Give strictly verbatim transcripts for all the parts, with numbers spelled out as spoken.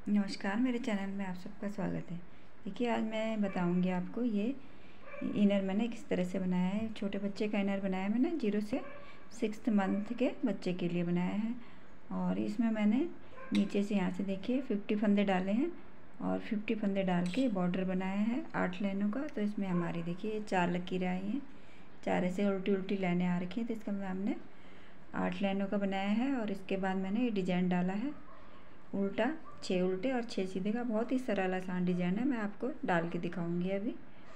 नमस्कार, मेरे चैनल में आप सबका स्वागत है। देखिए, आज मैं बताऊंगी आपको ये इनर मैंने किस तरह से बनाया है। छोटे बच्चे का इनर बनाया है मैंने, जीरो से सिक्स्थ मंथ के बच्चे के लिए बनाया है। और इसमें मैंने नीचे से यहाँ से देखिए फिफ्टी फंदे डाले हैं और फिफ्टी फंदे डाल के बॉर्डर बनाया है आठ लाइनों का। तो इसमें हमारी देखिए चार लकीरें आई हैं, चार ऐसे उल्टी उल्टी लाइनें आ रखी हैं। तो इसका हमने आठ लाइनों का बनाया है। और इसके बाद मैंने ये डिजाइन डाला है उल्टा, छः उल्टे और छः सीधे का। बहुत ही सरल आसान डिजाइन है, मैं आपको डाल के दिखाऊंगी अभी।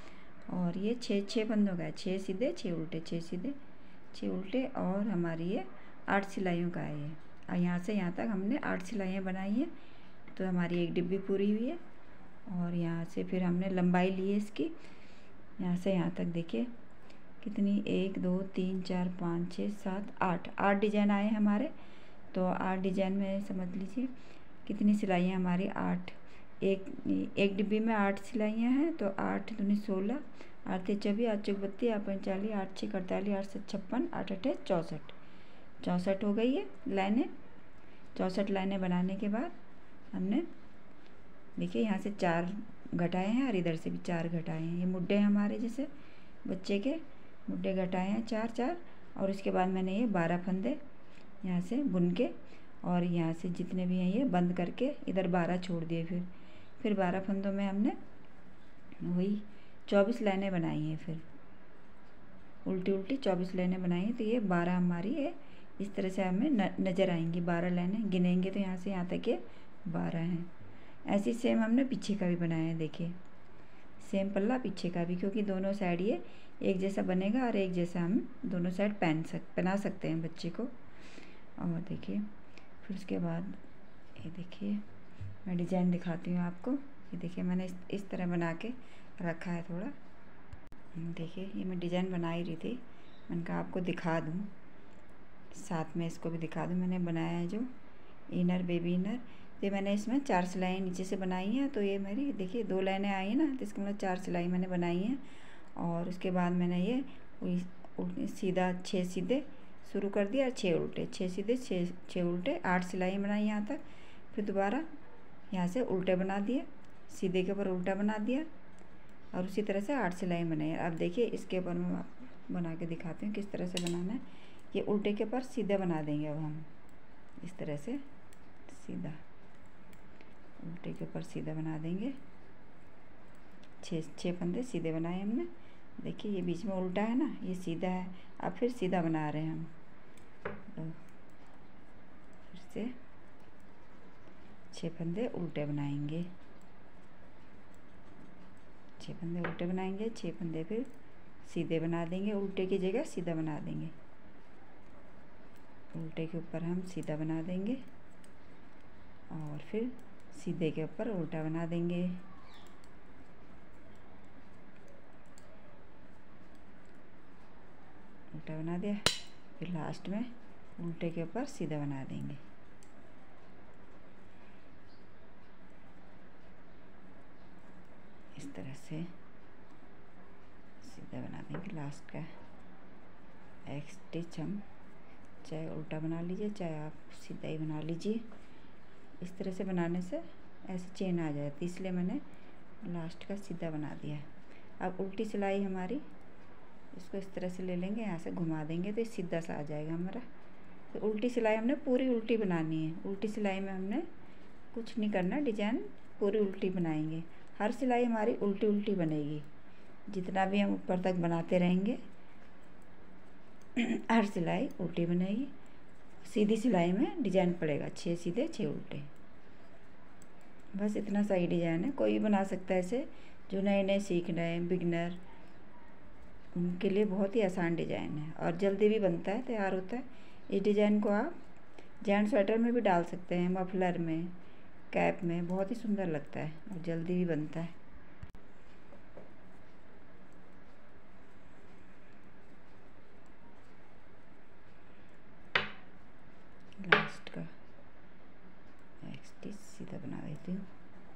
और ये छः छः फंदों का है, छः सीधे छः उल्टे, छः सीधे छः उल्टे। और हमारी ये आठ सिलाइयों का है ये। और यहाँ से यहाँ तक हमने आठ सिलाइयाँ बनाई हैं। तो हमारी एक डिब्बी पूरी हुई है। और यहाँ से फिर हमने लंबाई ली है इसकी, यहाँ से यहाँ तक देखिए कितनी, एक दो तीन चार पाँच छः सात आठ आठ डिजाइन आए हमारे। तो आठ डिजाइन में समझ लीजिए कितनी सिलाइयाँ हमारी, आठ। एक एक डिब्बी में आठ सिलाइयाँ हैं। तो आठ दूनी सोलह, आठ तीन चौबीस, आठ चौक बत्तीस, आठ पंचालीस, आठ छः अड़तालीस, आठ सात छप्पन, आठ अठे चौंसठ, चौंसठ हो गई है लाइनें। चौंसठ लाइनें बनाने के बाद हमने देखिए यहाँ से चार घटाए हैं और इधर से भी चार घटाए हैं। ये मुड्डे हमारे जैसे बच्चे के मुड्डे घटाए हैं चार चार। और उसके बाद मैंने ये बारह फंदे यहाँ से बुन के और यहाँ से जितने भी हैं ये बंद करके इधर बारह छोड़ दिए। फिर फिर बारह फंदों में हमने वही चौबीस लाइनें बनाई हैं। फिर उल्टी उल्टी चौबीस लाइनें बनाई हैं। तो ये बारह हमारी ये इस तरह से हमें न, नज़र आएंगी। बारह लाइनें गिनेंगे तो यहाँ से यहाँ तक ये बारह हैं। ऐसी सेम हमने पीछे का भी बनाया है, देखिए सेम पल्ला पीछे का भी, क्योंकि दोनों साइड ये एक जैसा बनेगा और एक जैसा हम दोनों साइड पहन सक पहना सकते हैं बच्चे को। और देखिए फिर उसके बाद ये देखिए मैं डिज़ाइन दिखाती हूँ आपको। ये देखिए मैंने इस, इस तरह बना के रखा है थोड़ा। देखिए ये मैं डिज़ाइन बना ही रही थी, मैंने कहा आपको दिखा दूँ, साथ में इसको भी दिखा दूँ। मैंने बनाया है जो इनर, बेबी इनर। तो मैंने इसमें चार सिलाइयाँ नीचे से बनाई हैं। तो ये मेरी देखिए दो लाइनें आई हैं ना, तो इसका मतलब चार सिलाई मैंने बनाई हैं। और उसके बाद मैंने ये सीधा छः सीधे शुरू कर दिया, छः उल्टे, छः सीधे छः छः उल्टे, आठ सिलाई बनाई यहाँ तक। फिर दोबारा यहाँ से उल्टे बना दिए, सीधे के ऊपर उल्टा बना दिया और उसी तरह से आठ सिलाई बनाई। अब देखिए इसके ऊपर मैं बना के दिखाती हूँ किस तरह से बनाना है। ये उल्टे के ऊपर सीधा बना देंगे अब हम, इस तरह से सीधा उल्टे के ऊपर सीधा बना देंगे। छः छः फंदे सीधे बनाए हमने। देखिए ये बीच में उल्टा है ना, ये सीधा है। अब फिर सीधा बना रहे हैं हम। तो फिर से छः फंदे उल्टे बनाएंगे, छः फंदे उल्टे बनाएंगे, छः फंदे फिर सीधे बना देंगे, उल्टे की जगह सीधा बना देंगे। उल्टे के ऊपर हम सीधा बना देंगे और फिर सीधे के ऊपर उल्टा बना देंगे। उल्टा बना दिया, फिर लास्ट में उल्टे के ऊपर सीधा बना देंगे। इस तरह से सीधा बना देंगे। लास्ट का एक स्टिच हम चाहे उल्टा बना लीजिए चाहे आप सीधा ही बना लीजिए। इस तरह से बनाने से ऐसे चेन आ जाती, इसलिए मैंने लास्ट का सीधा बना दिया। अब उल्टी सिलाई हमारी, इसको इस तरह से ले लेंगे, यहाँ से घुमा देंगे तो सीधा सा आ जाएगा हमारा। तो उल्टी सिलाई हमने पूरी उल्टी बनानी है। उल्टी सिलाई में हमने कुछ नहीं करना, डिजाइन पूरी उल्टी बनाएंगे। हर सिलाई हमारी उल्टी उल्टी बनेगी, जितना भी हम ऊपर तक बनाते रहेंगे हर सिलाई उल्टी बनेगी। सीधी सिलाई में डिजाइन पड़ेगा, छः सीधे छः उल्टे। बस इतना सही डिजाइन है, कोई भी बना सकता है इसे। जो नए नए सीख रहे हैं बिगनर, उनके लिए बहुत ही आसान डिजाइन है और जल्दी भी बनता है, तैयार होता है। इस डिजाइन को आप जेंट्स स्वेटर में भी डाल सकते हैं, मफलर में, कैप में, बहुत ही सुंदर लगता है और जल्दी भी बनता है। लास्ट का एक स्टिच सीधा बना देती हूँ।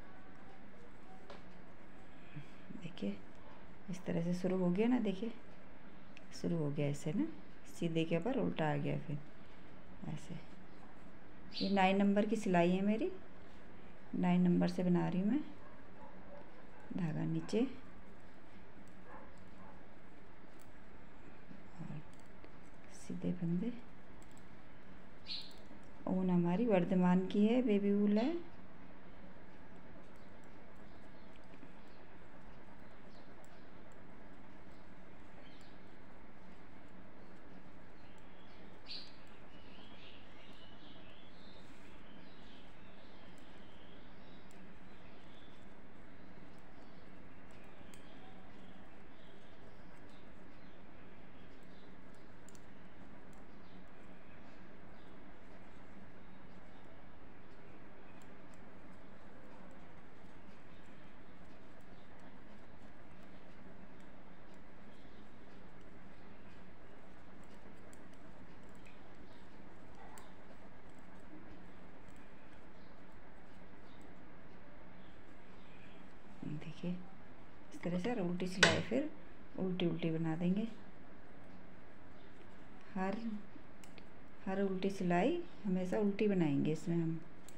देखिए इस तरह से शुरू हो गया ना, देखिए शुरू हो गया ऐसे ना, सीधे के ऊपर उल्टा आ गया। फिर ऐसे ये नाइन नंबर की सिलाई है मेरी, नाइन नंबर से बना रही हूँ मैं। धागा नीचे और सीधे फंदे। ऊन हमारी वर्धमान की है, बेबी वूल है। देखिए इस तरह से उल्टी सिलाई फिर उल्टी उल्टी बना देंगे। हर हर उल्टी सिलाई हमेशा उल्टी बनाएंगे इसमें हम।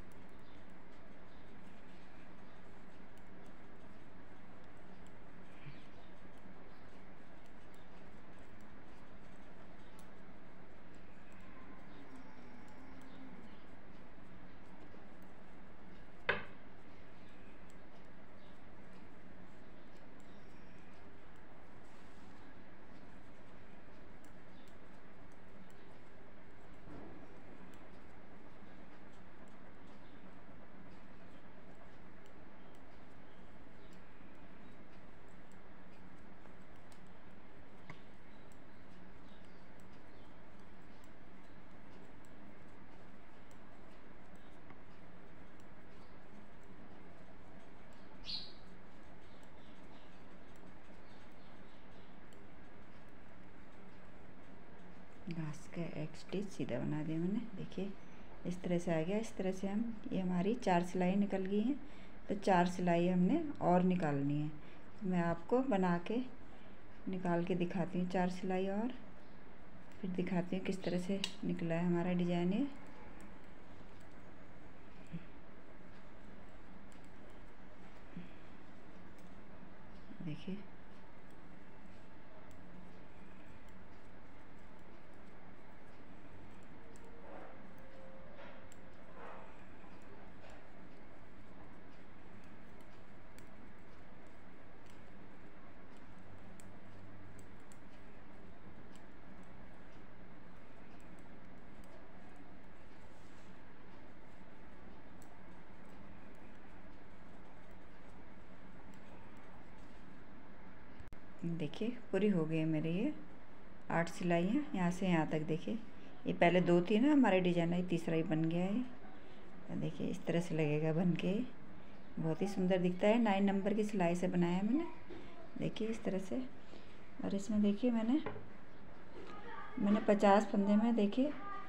घास का एक स्टिच सीधा बना दिया मैंने। देखिए इस तरह से आ गया। इस तरह से हम, ये हमारी चार सिलाई निकल गई हैं, तो चार सिलाई हमने और निकालनी है। मैं आपको बना के निकाल के दिखाती हूँ चार सिलाई, और फिर दिखाती हूँ किस तरह से निकला है हमारा डिजाइन। ये देखिए देखिए पूरी हो गई है मेरे ये आठ सिलाइयाँ यहाँ से यहाँ तक। देखिए ये पहले दो थी ना हमारे डिजाइन, ये तीसरा ही बन गया है। देखिए इस तरह से लगेगा बन के, बहुत ही सुंदर दिखता है। नाइन नंबर की सिलाई से बनाया है मैंने। देखिए इस तरह से। और इसमें देखिए मैंने मैंने पचास फंदे में, देखिए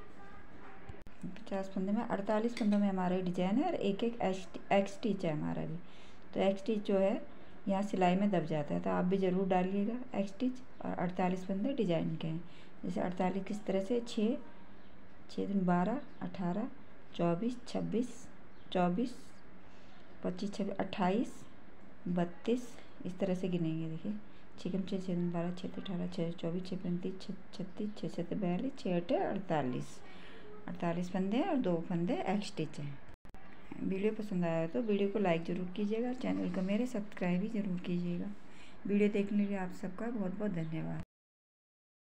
पचास फंदे में अड़तालीस फंदों में हमारा डिजाइन है, और एक एक एक्स स्टिच है हमारा भी। तो एक्स स्टिच जो है यहाँ सिलाई में दब जाता है, तो आप भी ज़रूर डालिएगा एक्स स्टिच। और अड़तालीस फंदे डिजाइन के हैं। जैसे अड़तालीस किस तरह से, छः छः दिन बारह, अठारह, चौबीस, छब्बीस, चौबीस, पच्चीस, छब्बीस, अट्ठाईस, बत्तीस, इस तरह से गिनेंगे। देखिए छः कम छः, छः दिन बारह, छः अठारह, छः चौबीस, छः पैंतीस, छः छत्तीस, छः छः बयालीस, छः अठे अड़तालीस। अड़तालीस फंदे हैं और दो फंदे एक्स स्टिच हैं। वीडियो पसंद आया तो वीडियो को लाइक ज़रूर कीजिएगा, चैनल को मेरे सब्सक्राइब भी ज़रूर कीजिएगा। वीडियो देखने के लिए आप सबका बहुत बहुत धन्यवाद।